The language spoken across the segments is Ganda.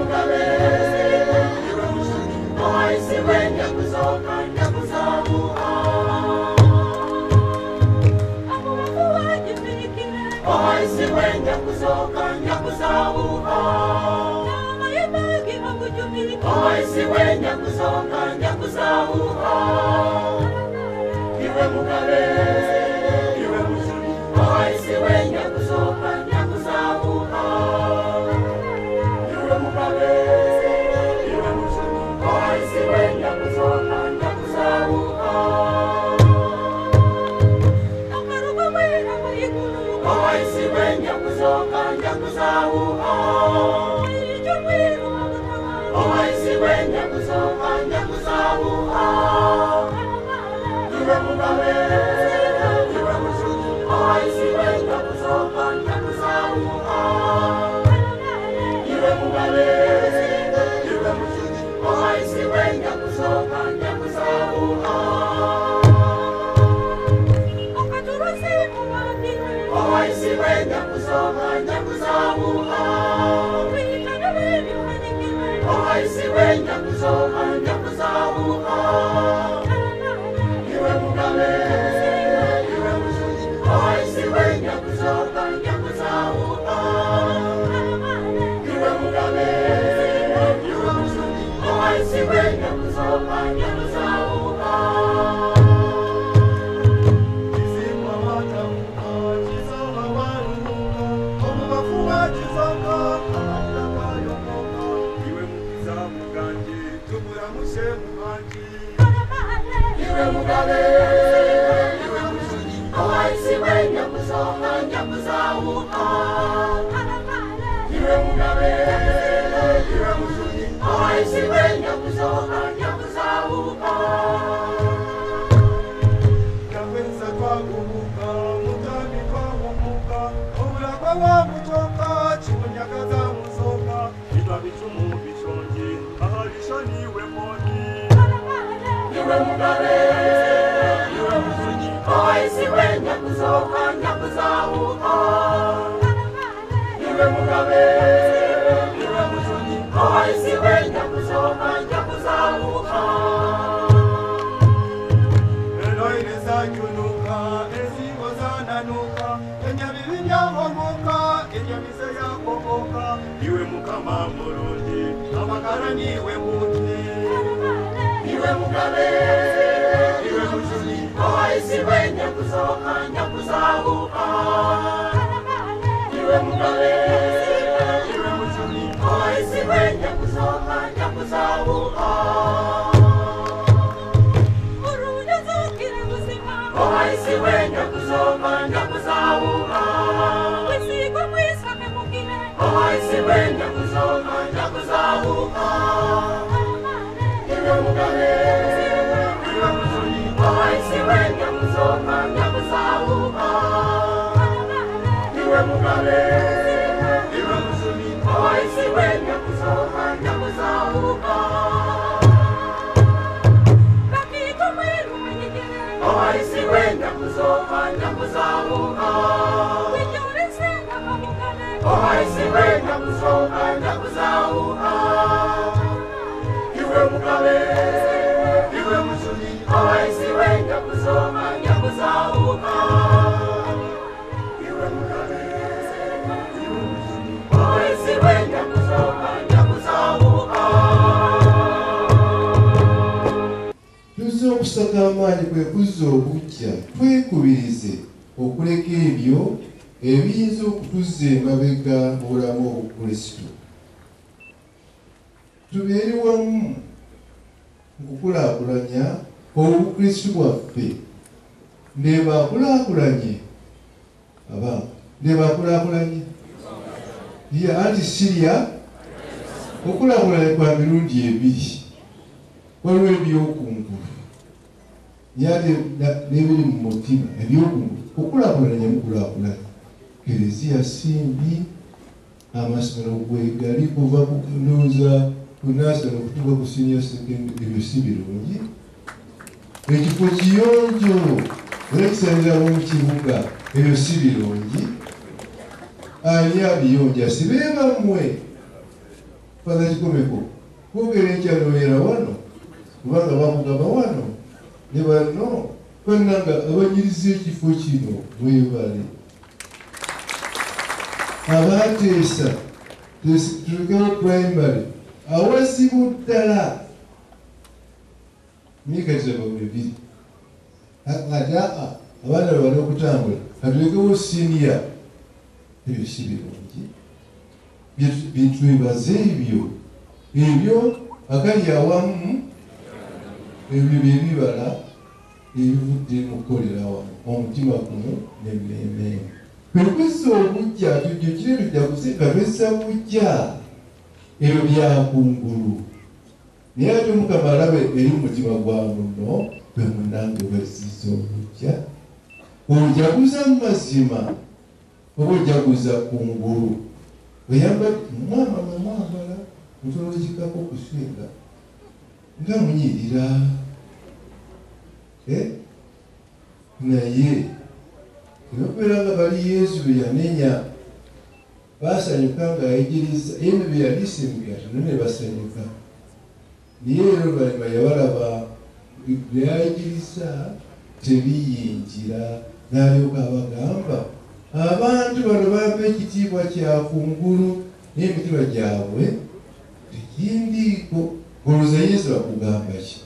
mugabe iwe mushuni owaisi wenya kuzoka nyakuzabuha owaisi wenya kuzoka nyakuzabuha owaisi wenya kuzoka nyakuzabuha iwe mugabe iwe mushuni owaisi wenya kuzoka nyakuzabuha iwe mugabe iwe mushuni owaisi wenya kuzoka nyakuzabuha owaisi wenya kuzoka nyakuzabuha owaisi wenya kuzoka nyakuzabuha iwe mugabe iwe mushuni owaisi wenya kuzoka nyakuzabuha iwe mugabe iwe mushuni owaisi wenya kuzoka nyakuzabuha owaisi wenya kuzoka nyakuzabuha owaisi wenya kuzoka nyakuzabuha iwe mugabe iwe mushuni owaisi wenya kuzoka nyakuzabuha iwe mugabe iwe mushuni owaisi wenya kuzoka nyakuzabuha iwe mugabe iwe mushuni owaisi wenya kuzoka nyakuzabuha iwe mugabe iwe mushuni owaisi wenya kuzoka nyakuzabuha Yakweza twagubuka mutabi twagubuka obulagwa bwamutoka kimunyagaza musoka bitwa bicumu bishonje ahalishaniwe moni iwe mugabe iwe mushuni owaisi wenya kuzoka nyakuzabuha iwe mugabe iwe mushuni owaisi wenya kuzoka nyakuzabuha eloine zajunuka ezingo zananuka enyabibi byahomoka enyamise yakomoka iwe mukama mulungi amagara niwe muti iwe mugabe iwe mushuni owaisi wenya kuzoka nyakuzabuha iwe mugabe iwe mushuni owaisi wenya kuzoka nyakuzabuha owaisi wenya kuzoka nyakuzabuha owaisi wenya kuzoka nyakuzabuha iwe mugabe iwe mushuni owaisi wenya kuzoka nyakuzabuha iwe mugabe iwe mushuni owaisi wenya kuzoka nyakuzabuha owaisi wenya kuzoka nyakuzabuha owaisi wenya kuzoka nyakuzabuha iwe mugabe iwe mushuni owaisi wenya kuzoka nyakuzabuha iwe mugabe iwe mushuni owaisi wenya kuzoka nyakuzabuha tuze okusaka amaanyi kwe kuzza okujja twekubirize okuleka ebyo ebiyinza okutuzza emabega mu bulamu obukristo tubeere wamu okukulaakulanya obukristo bwaffe ndeebaakulaakulanye ndeebaakulaakulanye anti sirya okulaakulanya kwa mirundi ebiri waliwo ebyokungulu yate n'ebiri mu mutima ebyokungulu okulaakulanya mukulaakulanya Eklezia simbi amasomero gwegali kuva kunoza kunasa nokutuuka ku senior secondary ebyo si birungi ekifo kiyonjo olekisalira mu kibuga ebyo si birungi ani abiyonja sibe bamwe Father Chikomeko kwogera enkyaloera wano kubanga bamugaba wano ne bano bannanga abanyiriza ekifo kino mwebale abateesa tulekeo primary awasibu ddala mikatira babiri abaana bali okutambula katulekewo siniya ebyo si birungi bitwebaze ebyo akali awamu ebyo byebibala ebivudde mukukolera wamu omutima guno nemirembe kwekwesa obujja tujjukire tujaguze nga twessa bujja ebyo byakungulu naye ate Mukama alabe eri mutima gwa muno bwe munange wesiza obujja ojaguza mu mazima oba ojaguza kungulu mwamba mwambala mutolozikako kusinga nga munyirira naye ebyokubeera nga bali Yesu bye yanenya basanyuka nga ayigiriza yene bye yalisimbya ne basanyuka naye ero balima yabalaba byayigiriza tebiyingira n'alyoka abagamba abantu bano bampa ekitiibwa kyakungulu n'emitima gyabwe tekindiiko olowooza Yesu akugamba ki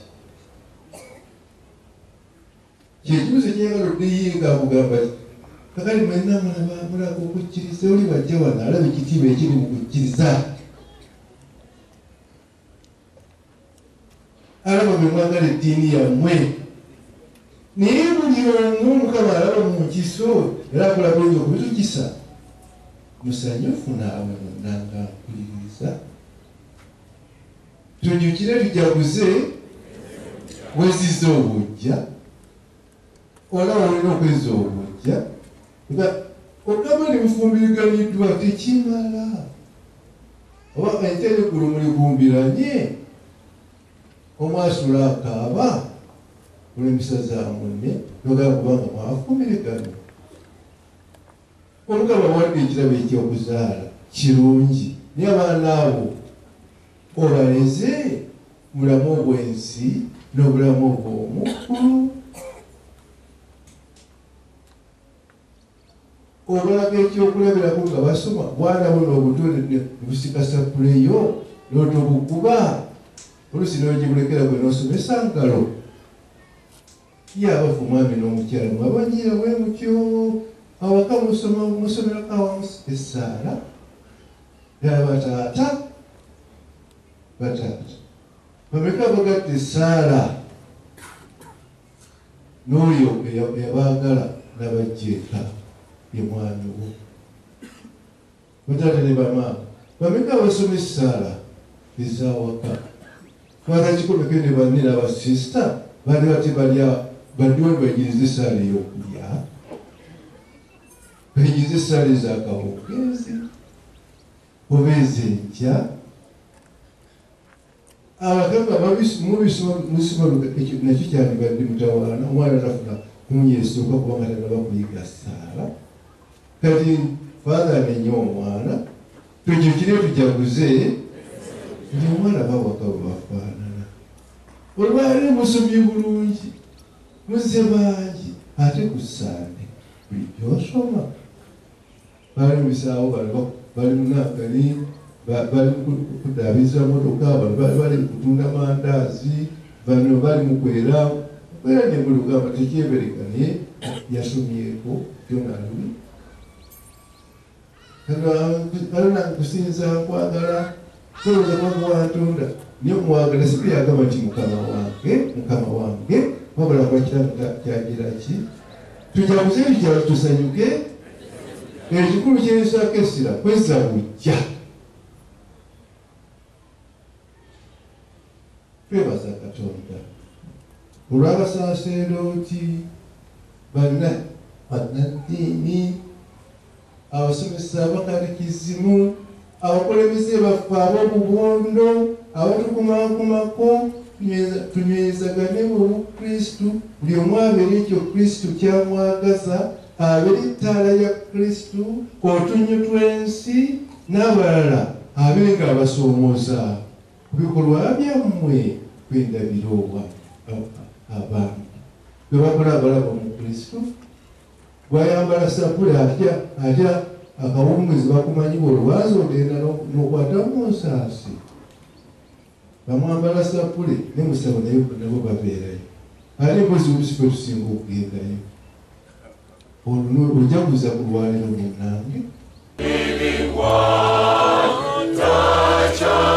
kyekibuzo kyeyagala oddeyinga akugamba ki kakali mwenna mulabamulaga okukkiriza oli wajja wano alaba ekitiibwa ekiri mu kukkiriza alaba bwe mwagala eddiini yammwe naye buli omu Mukama alaba mu nkiso era akola bulungi okubitukisa musanyufu naawe munnanga mpuliriza tujjukire tujaguze weziza obujja olaba olina okweza obujja nga ogamba nebufumbiriganiddwa tekimala oba ente neggulu muligumbiranye omwasula akaaba olw'empisa za munne nogala kubanga mwafumbirigano Omukama wadde ekirabo ekyokuzaala kirungi naye abaana abo obaleze mulamu obwensi n'obulamu obw'omuggulu obalaga ekyokulabirako nga basoma bwana buno obutonde nebusikasappuleyo n'otobukuba oluusi n'ogibulekera gwe n'osomesa ngalo ye abafu omwami n'omukyala mwabanyiira bwe mutyo awaka musomerako awamu essaala ddala bataata bameka bagadde essaala n'oyo yabaagala n'abajjeeka ye mwami wo bataata ne bamaama bameka basoma essaala ezawaka Father Chikomeko ne banne n'abasisita bali bati baddiwe bayigiriza essaala ey'okulya bayigiriza essaala ez'akawungeezi oba ez'enkya abagamba mubisoma nakyo kyandibadde mutawaana omwana tafuna kumunyeesooka kubanga tanaba kuyiga ssaala kati Father anenya omwana tujjukire tujaguze nti omwana bawaka bwe bafaanana olwali musomye bulungi muzze bangi ate ku sande buli gyosoma bali mu bisaawo bali munakani bali kudaabiza motoka bali kutunda mandaazi bano bali mukwera era nemulugamba tekyebereka naye yasomyeko byonalui kalona kusinza nkwagala toloza kwanga watonda niyo mwagala sibiyagamba nti mukama wange wabula kwakiranga kyagira ki tujaguze ebikyalo tusanyuke ekikulu kyensako essira kweza bujja twebaza Katonda olw'abasaserooti bannaddiini abasomesa abakalikizimu abakulembeze baffe ab'obubondo abatukumankumako tunywezagane mu Bukristu buli omu abeere ekyo Kristu kyamwagaza abeere ettaala ya Kristu otunnyu tw'ensi n'abalala abe nga abasoomoza ku bikolwa byammwe kwendabirwa abantu bwe bakola abalaba mu Kristo. Gwayambala sapule atya akawunguzi bakumanyiwa olwazi ogenda n'okwata mu nsaasi. Bamwambala sapule ne musawo naye nabo babeerayo. Ate mpozi olusi kwe tusinga okugendayo. Olwo ojaguza ku lwaliro munnange. Living water,